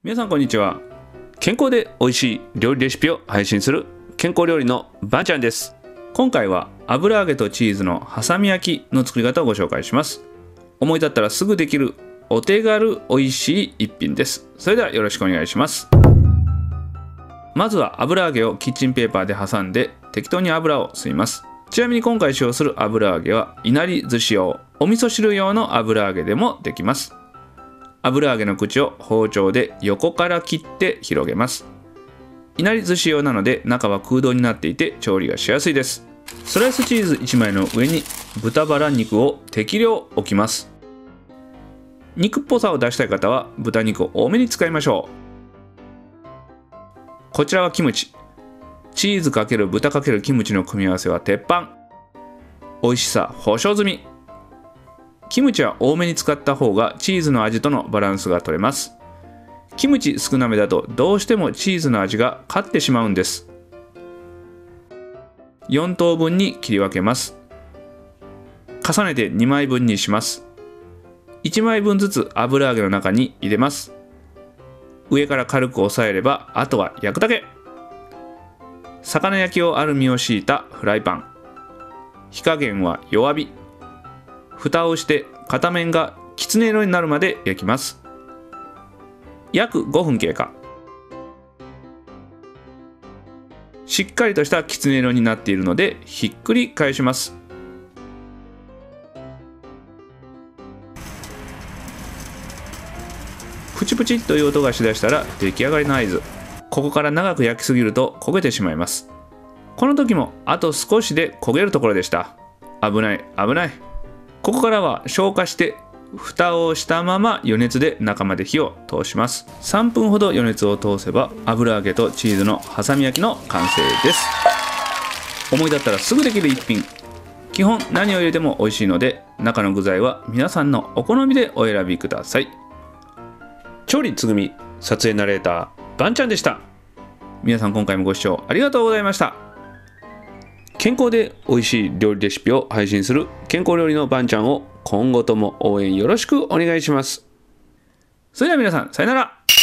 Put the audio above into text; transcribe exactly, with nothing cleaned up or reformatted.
皆さんこんにちは。健康で美味しい料理レシピを配信する健康料理のばんちゃんです。今回は油揚げとチーズの挟み焼きの作り方をご紹介します。思い立ったらすぐできるお手軽美味しい一品です。それではよろしくお願いします。まずは油揚げをキッチンペーパーで挟んで適当に油を吸います。ちなみに今回使用する油揚げはいなり寿司用、お味噌汁用の油揚げでもできます。油揚げの口を包丁で横から切って広げます。いなり寿司用なので中は空洞になっていて調理がしやすいです。スライスチーズいちまいの上に豚バラ肉を適量置きます。肉っぽさを出したい方は豚肉を多めに使いましょう。こちらはキムチ。チーズ×豚×キムチの組み合わせは鉄板。美味しさ保証済み。キムチは多めに使った方がチーズの味とのバランスが取れます。キムチ少なめだとどうしてもチーズの味が勝ってしまうんです。よん等分に切り分けます。重ねてにまいぶんにします。いちまいぶんずつ油揚げの中に入れます。上から軽く押さえればあとは焼くだけ。魚焼きをアルミを敷いたフライパン。火加減は弱火。蓋をして片面がきつね色になるまで焼きます。約ごふん経過。しっかりとしたきつね色になっているのでひっくり返します。プチプチという音がしだしたら出来上がりの合図。ここから長く焼きすぎると焦げてしまいます。この時もあと少しで焦げるところでした。危ない危ない。ここからは消火して蓋をしたまま余熱で中まで火を通します。さんぷんほど余熱を通せば油揚げとチーズの挟み焼きの完成です。思い立ったらすぐできる一品。基本何を入れても美味しいので中の具材は皆さんのお好みでお選びください。調理つぐみ、撮影ナレーターばんちゃんでした。皆さん今回もご視聴ありがとうございました。健康で美味しい料理レシピを配信する健康料理のばんちゃんを今後とも応援よろしくお願いします。それでは皆さんさよなら。